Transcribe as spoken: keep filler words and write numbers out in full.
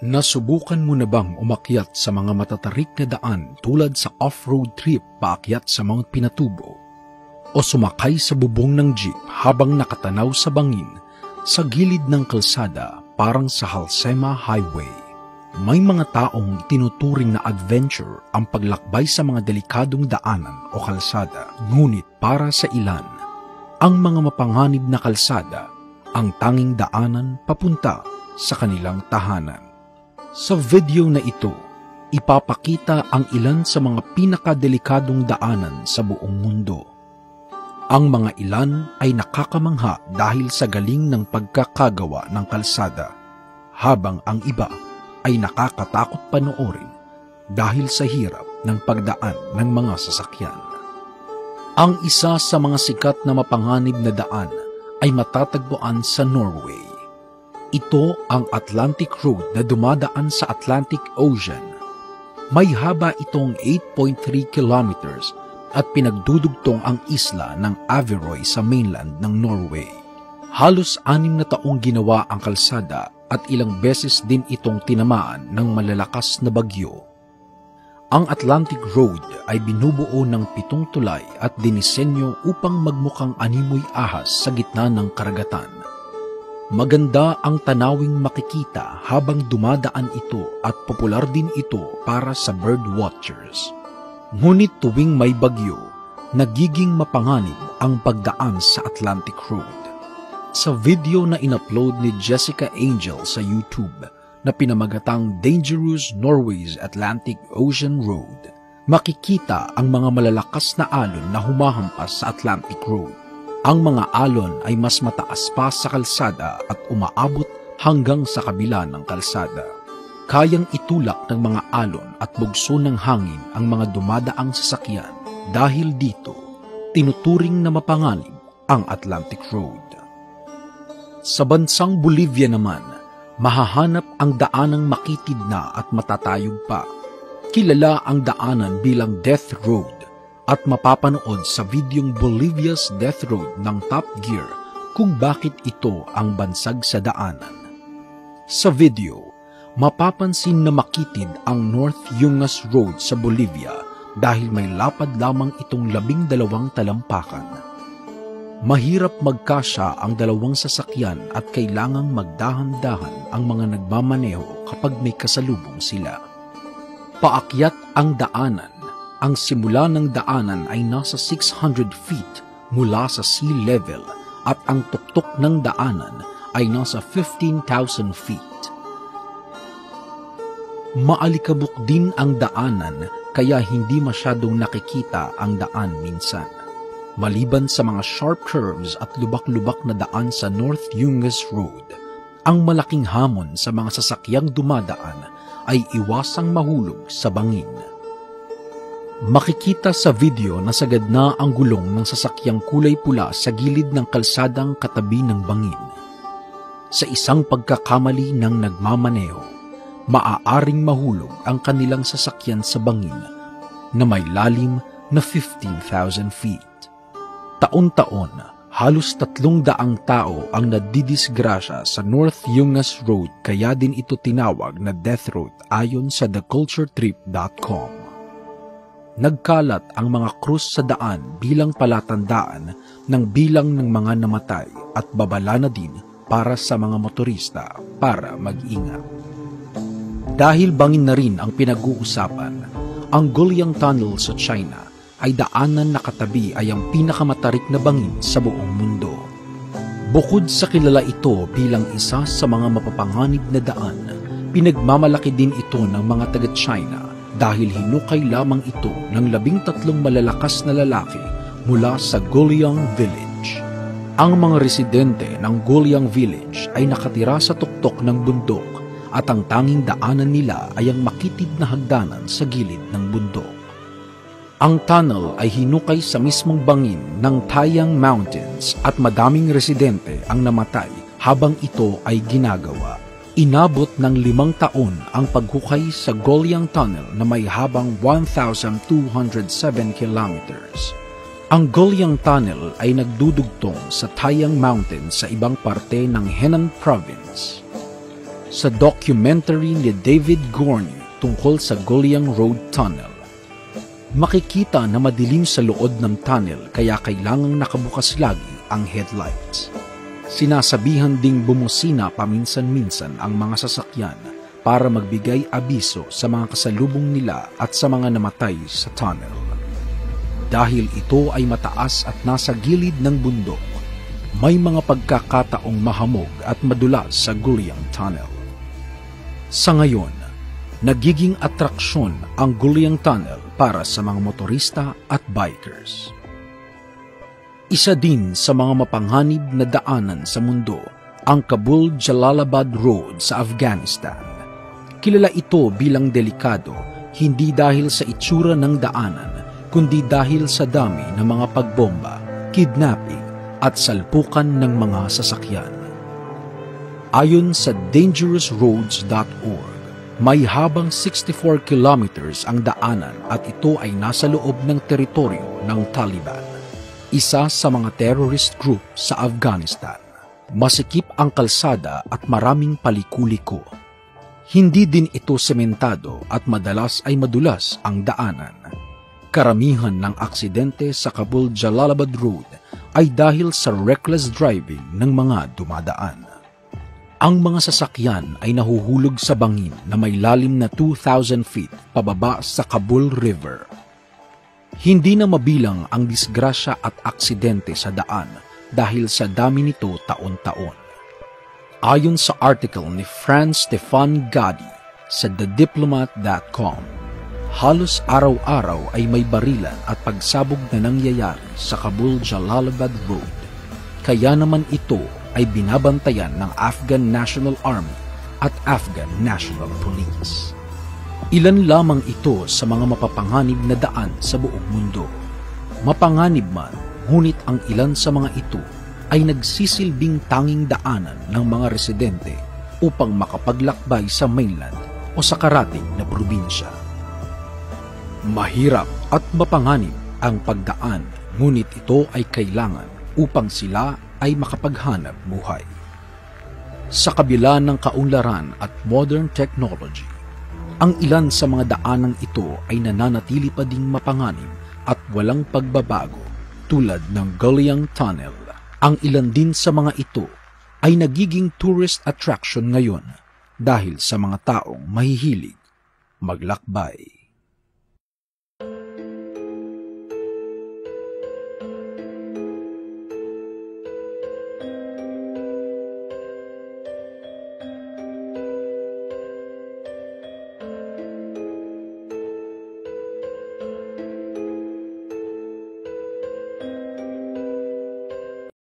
Nasubukan mo na bang umakyat sa mga matatarik na daan tulad sa off-road trip paakyat sa Mount Pinatubo? O sumakay sa bubong ng jeep habang nakatanaw sa bangin sa gilid ng kalsada parang sa Halsema Highway? May mga taong tinuturing na adventure ang paglakbay sa mga delikadong daanan o kalsada, ngunit para sa ilan, ang mga mapanganib na kalsada ang tanging daanan papunta sa kanilang tahanan. Sa video na ito, ipapakita ang ilan sa mga pinakadelikadong daanan sa buong mundo. Ang mga ilan ay nakakamangha dahil sa galing ng pagkakagawa ng kalsada, habang ang iba ay nakakatakot panoorin dahil sa hirap ng pagdaan ng mga sasakyan. Ang isa sa mga sikat na mapanganib na daan ay matatagpuan sa Norway. Ito ang Atlantic Road na dumadaan sa Atlantic Ocean. May haba itong eight point three kilometers at pinagdudugtong ang isla ng Averøy sa mainland ng Norway. Halos anim na taong ginawa ang kalsada at ilang beses din itong tinamaan ng malalakas na bagyo. Ang Atlantic Road ay binubuo ng pitong tulay at dinisenyo upang magmukhang animoy ahas sa gitna ng karagatan. Maganda ang tanawing makikita habang dumadaan ito at popular din ito para sa bird watchers. Ngunit tuwing may bagyo, nagiging mapanganib ang pagdaan sa Atlantic Road. Sa video na in-upload ni Jessica Angel sa YouTube na pinamagatang Dangerous Norway's Atlantic Ocean Road, makikita ang mga malalakas na alon na humahampas sa Atlantic Road. Ang mga alon ay mas mataas pa sa kalsada at umaabot hanggang sa kabila ng kalsada. Kayang itulak ng mga alon at bugso ng hangin ang mga dumadaang sasakyan. Dahil dito, tinuturing na mapanganib ang Atlantic Road. Sa bansang Bolivia naman, mahahanap ang daanang makitid na at matatayog pa. Kilala ang daanan bilang Death Road at mapapanood sa videong Bolivia's Death Road ng Top Gear kung bakit ito ang bansag sa daanan. Sa video, mapapansin na makitid ang North Yungas Road sa Bolivia dahil may lapad lamang itong labing dalawang talampakan. Mahirap magkasya ang dalawang sasakyan at kailangang magdahan-dahan ang mga nagmamaneho kapag may kasalubong sila. Paakyat ang daanan. Ang simula ng daanan ay nasa six hundred feet mula sa sea level at ang tuktok ng daanan ay nasa fifteen thousand feet. Maalikabok din ang daanan kaya hindi masyadong nakikita ang daan minsan. Maliban sa mga sharp curves at lubak-lubak na daan sa North Yungas Road, ang malaking hamon sa mga sasakyang dumadaan ay iwasang mahulog sa bangin. Makikita sa video na sagad na ang gulong ng sasakyang kulay pula sa gilid ng kalsadang katabi ng bangin. Sa isang pagkakamali ng nagmamaneho, maaaring mahulog ang kanilang sasakyan sa bangin na may lalim na fifteen thousand feet. Taon-taon, halos tatlong daang tao ang nadidisgrasya sa North Yungas Road kaya din ito tinawag na Death Road ayon sa the culture trip dot com. Nagkalat ang mga krus sa daan bilang palatandaan ng bilang ng mga namatay at babala na din para sa mga motorista para mag-ingat. Dahil bangin na rin ang pinag-uusapan, ang Guliang Tunnel sa China ay daanan na katabi ay ang pinakamatarik na bangin sa buong mundo. Bukod sa kilala ito bilang isa sa mga mapapanganib na daan, pinagmamalaki din ito ng mga taga-China dahil hinukay lamang ito ng labing tatlong malalakas na lalaki mula sa Guliang Village. Ang mga residente ng Guliang Village ay nakatira sa tuktok ng bundok at ang tanging daanan nila ay ang makitid na hagdanan sa gilid ng bundok. Ang tunnel ay hinukay sa mismong bangin ng Taeyang Mountains at madaming residente ang namatay habang ito ay ginagawa. Inabot ng limang taon ang paghukay sa Guliang Tunnel na may habang one thousand two hundred seven kilometers. Ang Guliang Tunnel ay nagdudugtong sa Taeyang Mountains sa ibang parte ng Henan Province. sa documentary ni David Gorney tungkol sa Gulliang Road Tunnel. Makikita na madilim sa loob ng tunnel kaya kailangang nakabukas lagi ang headlights. Sinasabihan ding bumusina paminsan-minsan ang mga sasakyan para magbigay abiso sa mga kasalubong nila at sa mga namatay sa tunnel. Dahil ito ay mataas at nasa gilid ng bundok, may mga pagkakataong mahamog at madulas sa Gulliang Tunnel. Sa ngayon, nagiging atraksyon ang Gulliang Tunnel para sa mga motorista at bikers. Isa din sa mga mapanganib na daanan sa mundo ang Kabul-Jalalabad Road sa Afghanistan. Kilala ito bilang delikado hindi dahil sa itsura ng daanan, kundi dahil sa dami ng mga pagbomba, kidnapping at salpukan ng mga sasakyan. Ayon sa dangerous roads dot org, may habang sixty-four kilometers ang daanan at ito ay nasa loob ng teritoryo ng Taliban, isa sa mga terrorist group sa Afghanistan. Masikip ang kalsada at maraming paliko-liko. Hindi din ito sementado at madalas ay madulas ang daanan. Karamihan ng aksidente sa Kabul-Jalalabad Road ay dahil sa reckless driving ng mga dumadaan. Ang mga sasakyan ay nahuhulog sa bangin na may lalim na two thousand feet pababa sa Kabul River. Hindi na mabilang ang disgrasya at aksidente sa daan dahil sa dami nito taon-taon. Ayon sa article ni Franz Stefan Gadi sa the diplomat dot com, halos araw-araw ay may barilan at pagsabog na nangyayari sa Kabul-Jalalabad Road. Kaya naman ito ay binabantayan ng Afghan National Army at Afghan National Police. Ilan lamang ito sa mga mapapanganib na daan sa buong mundo. Mapanganib man, ngunit ang ilan sa mga ito ay nagsisilbing tanging daanan ng mga residente upang makapaglakbay sa mainland o sa karating na probinsya. Mahirap at mapanganib ang pagdaan, ngunit ito ay kailangan upang sila ay makapaghanap buhay. Sa kabila ng kaunlaran at modern technology, ang ilan sa mga daanang ito ay nananatili pa ding mapanganib at walang pagbabago tulad ng Gulliang Tunnel. Ang ilan din sa mga ito ay nagiging tourist attraction ngayon dahil sa mga taong mahihilig maglakbay.